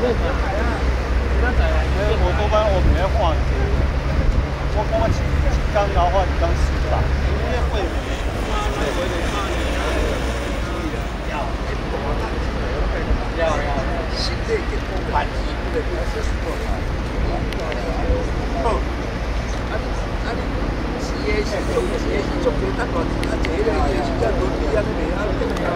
我多半我们要换，我讲我一缸老换一缸400，因为会。心内健康反击，不能说是多好。好，企业是做得大个，这个是在伦理啊，你啊，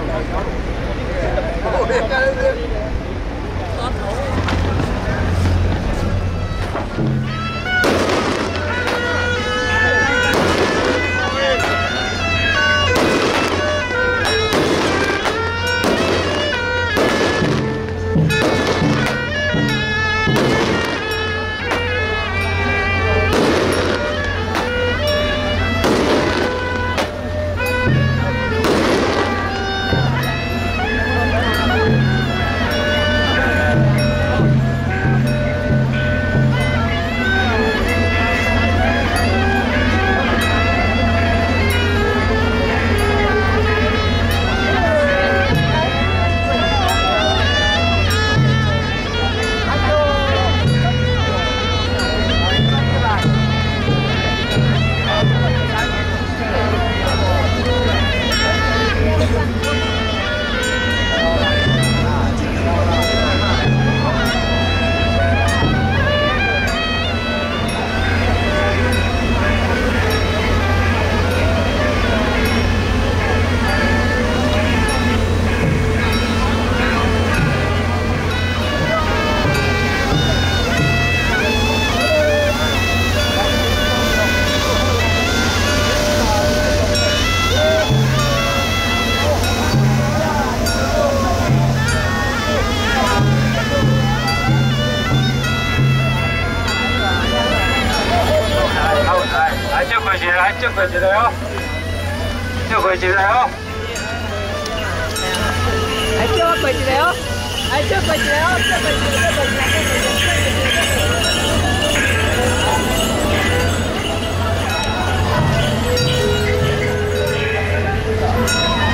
来，就回起来哦，就回起来哦，来，叫我回起来哦，来，就回起来哦，就回起来，就回起来，就回起来。